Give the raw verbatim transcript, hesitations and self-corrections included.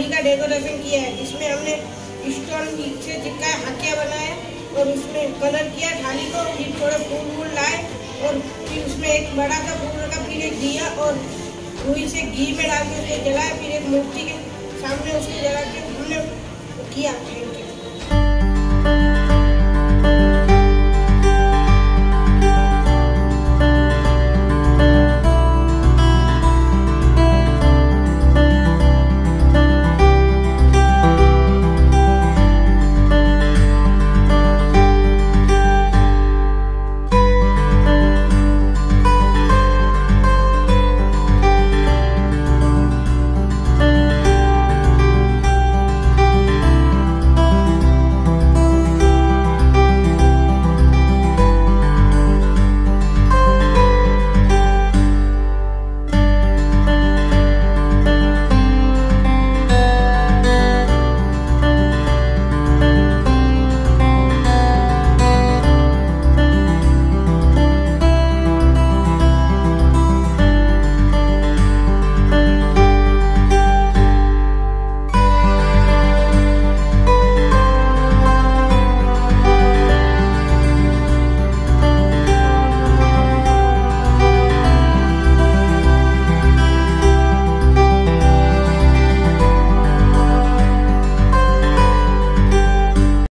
थाली का डेकोरेशन किया है। इसमें हमने स्टोन से चिपकाए हाथिया बनाए और उसमें कलर किया थाली को। फिर थोड़े फूल वूल लाए और फिर उसमें एक बड़ा सा फूल रखा, फिर एक दिया और रुई से घी में डाल के उसको जलाया, फिर एक मूर्ति के सामने उसको जला के हमने किया।